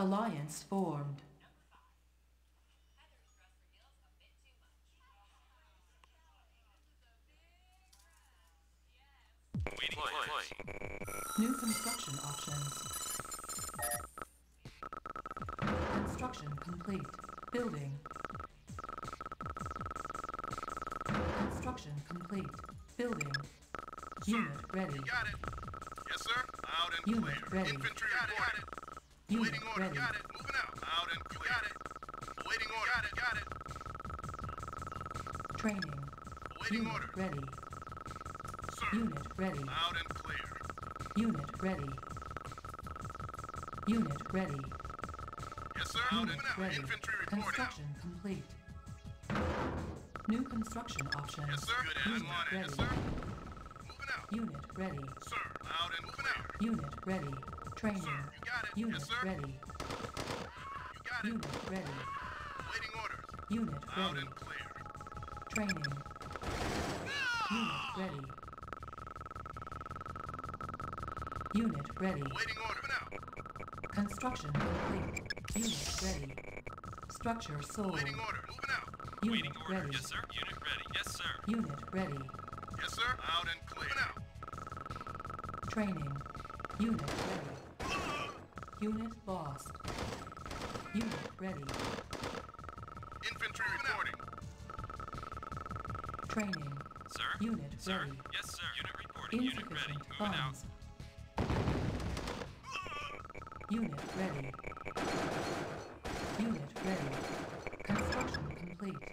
Alliance formed. Waiting point. New construction options. Construction complete. Building. Construction complete. Building. Unit ready. You got it. Yes, sir. Loud and Unit clear. ready. Infantry got it. Unit Awaiting order. ready. Got it. Moving out. Loud and clear. Got it. Awaiting order. Got it. Got it. Training. Awaiting Unit order. ready. Sir. Unit ready. Loud and clear. Unit ready. Unit ready. Yes, sir. Loud Unit and out. ready. Infantry reporting. Construction complete. New construction options. Yes, sir. Good as Unit wanted. ready. Yes, sir. Moving out. Unit ready. Sir. Loud and moving out. Unit ready. Training. Sir. You got it. Unit Yes, sir. ready. You got it. Unit ready. Awaiting orders. Unit Loud ready. and clear. Training. Unit ready. Unit ready. Awaiting order. Moving out. Construction complete. Unit ready. Structure sold. Awaiting order. Moving out. Unit Waiting order. ready. Yes, sir. Unit ready. Yes, sir. Unit ready. Yes, sir. Loud and clear. Moving out. Training. Unit ready. Unit lost. Unit ready. Infantry reporting. Training. Sir? Unit Sir? ready. Yes, sir. Unit reporting. Unit ready. Insufficient Moving out. funds. Unit ready. Unit ready. Construction complete.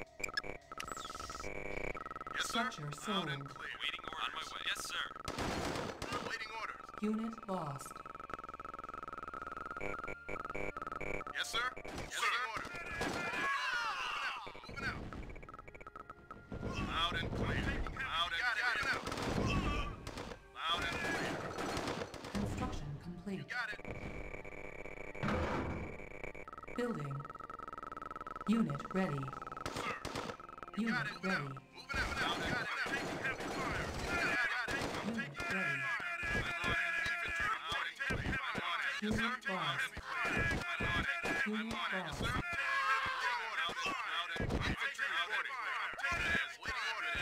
Yes, sir. Structure Loud sold. and clear. Waiting order. On my way. Yes, sir. Awaiting orders. Unit lost. Yes, sir. Yes, sir. Order. Moving out. Loud and clear. Loud and clear. Loud and clear. Construction You complete. got it. Building. Unit ready. Sir. You Unit got it. Moving ready. out. Moving out. Loud and clear. Taking heavy fire. Got it. Unit ready. Infantry reporting. I'm on it. Yes, Unit sir. lost. I'm on it. I'm Unit on it. Yes, lost. sir. Loud and infantry reporting. Waiting orders.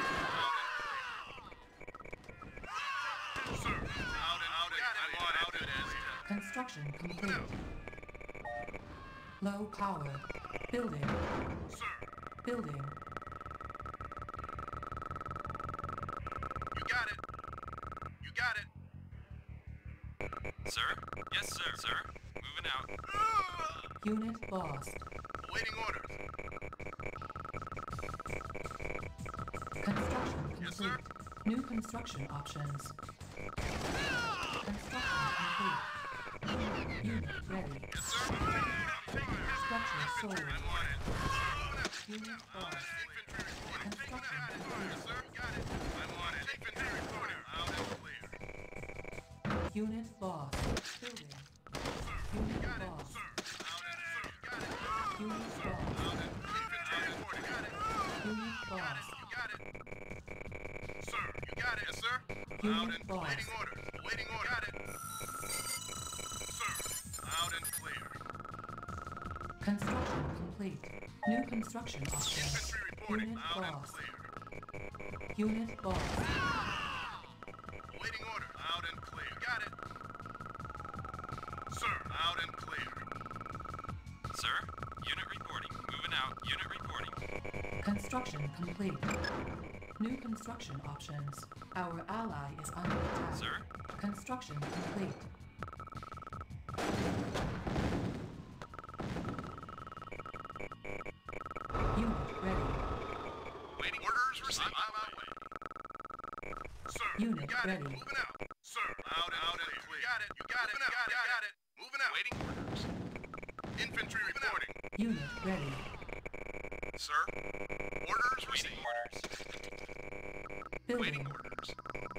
Sir. Loud and I'm on it. Construction complete. Low power. Building. Sir. Building. You got it. You got it. Sir? Yes, sir. Sir? Moving out. Unit lost. Awaiting orders. Construction Yes, sir. complete. New construction options. Construction complete. Unit ready. Yes, sir. Structure sold. I'm on it. Unit lost. Infantry reporting. Construction Yes, complete. sir. Got it. I'm on it. Infantry reporting. Loud and clear. Unit lost. Building. You Unit got it. lost. Sir. Loud and sir. You got it. Unit lost. Loud and infantry reporting. Got it. Unit Got it. lost. You got it. Sir. You got it. Yes, sir. Loud Unit and lost. waiting orders. Waiting order. Got it. Sir. Loud and clear. Construction complete. New construction options. Infantry reporting. Unit Loud and lost. clear. Unit lost. Waiting order. Loud and clear. Got it. Sir. Loud and clear. Sir? Unit reporting. Moving out. Unit reporting. Construction complete. New construction options. Our ally is under attack. Sir? Construction complete. Unit ready. Waiting orders received. On my way. Sir. Unit you got ready. it. Moving out. Sir. Loud and clear. You got it. You got it. You got it. Got it. Moving out. Waiting orders. Infantry reporting. Unit ready. Sir. Orders Waiting received. orders. Waiting Building. orders.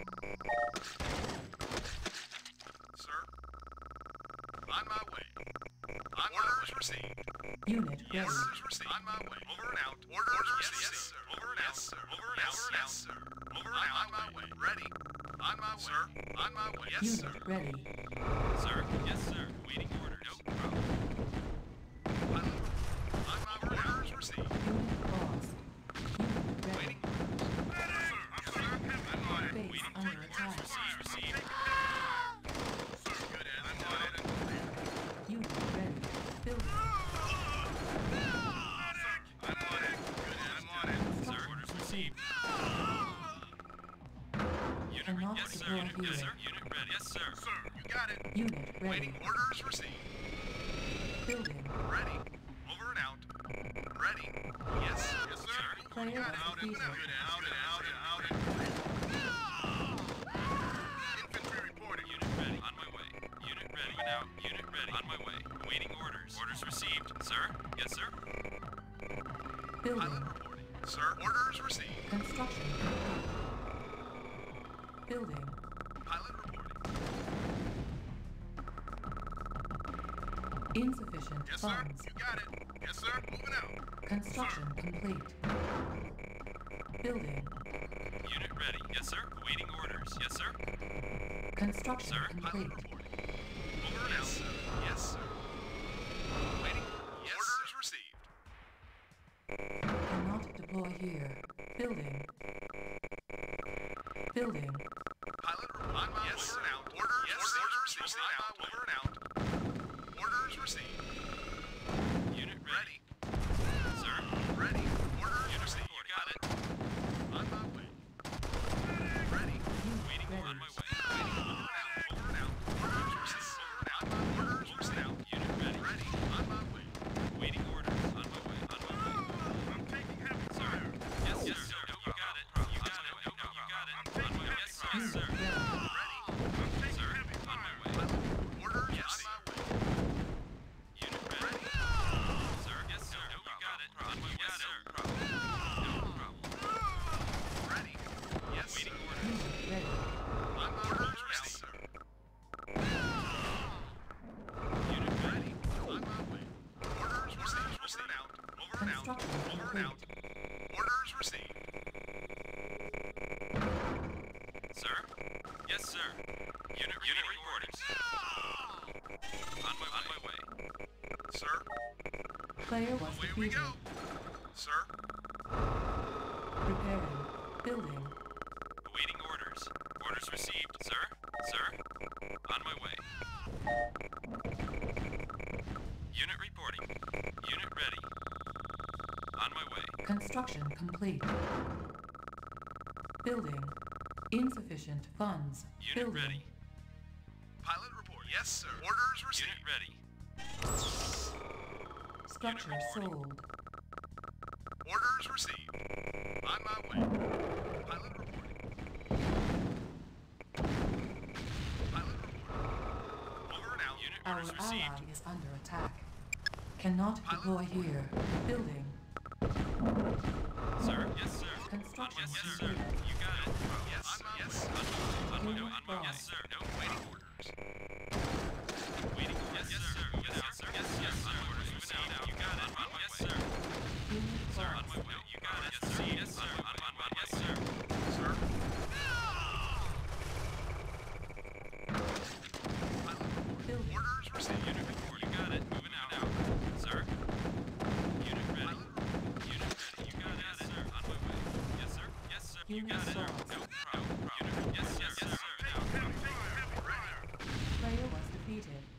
Sir. On my way. On orders received. Unit ready. Orders received. On my way. Over and out. Orders received. Yes, sir. Over and out. Yes, sir. Over and out. Yes, sir. Over and out. On my way. Ready. On my way. Sir. On my way. Yes, sir. Unit ready. Sir? Yes, sir. Waiting order. Nope. Yes, sir. deploy Unit, yes, here. sir. Unit ready. Yes, sir. Sir, you got it. Unit ready. Waiting orders received. Building. Ready. Over and out. Ready. Yes. Yes, sir. Player Got it. was Out and defeated. out and out and out and infantry reporting. Unit ready. On my way. Unit ready. Moving out. Unit ready. On my way. Awaiting orders. Orders received. Sir? Yes, sir. Building. Pilot reporting. Sir, orders received. Construction complete. Building. Pilot reporting. Insufficient Yes, sir. funds. You got it. Yes, sir. Moving out. Construction complete. Building. Unit ready. Yes, sir. Awaiting orders. Yes, sir. Construction Sir, complete. Reporting. Over and out. Sir. Yes, sir. Waiting. Yes, orders received. Cannot deploy here. Building. Building. Pilot report. Yes, over and out. Orders. Yes, orders received. Over and out. Orders received. Unit ready. Sir? Ready. Orders Unit received. reporting. Got it. On my way. Ready. Waiting Ready. on my way. Over and out. Orders received. Over and out. Orders received. Unit ready. Ready. On my way. Waiting orders. On my way. On my way. I'm taking heavy Sir? fire. Yes, yes, sir. No, you got it. You got it. No, you got it. On my way. Yes, sir. Yes, sir. Unit ready. I'm taking Sir? heavy On my fire. way. Orders Yes. on my way. Unit ready. Sir? Yes, sir. No, you got it. On my way. Yes, sir. No problem. Ready. Yes, Waiting sir. orders. Unit ready. On my orders received. Sir. Unit ready. On my way. Orders received. Over and out. Over and out. Construction Over and complete. out. Orders received. Sir? Yes, sir. Unit reporting. On my way. Sir. Player was Away we defeated. go. Sir. Preparing. Building. Awaiting orders. Orders received. Sir? Sir? On my way. Unit reporting. Unit ready. On my way. Construction complete. Building. Insufficient funds. Unit Building. ready. Pilot report. Yes, sir. Orders Unit received. ready. Structure reporting. sold. Orders received. On my way. Pilot reporting. Pilot reporting. Over and out. Unit Our orders received. ally is under attack. Cannot deploy here. Building. Sir? Yes, sir. Construction Yes, sir. complete. You got it. Yes, yes. On my way. Unit lost. Yes, sir. No, Waiting orders. waiting. Yes, sir. Moving out, sir. Yes, yes, sir. Orders moving out. You got it. On my way. Yes, sir. Unit Sir, on lost. my way. You got it. Yes, sir. Yes, sir. On my way. Yes, sir. Sir. Building. Orders received. Unit report. You got it. Moving out. Sir? Unit ready. Unit ready. You got it. Yes, sir. On my way. Yes, sir. Yes, sir. You Unit got it. lost. No problem. Unit. Yes, yes, sir. Taking heavy fire. Player was defeated.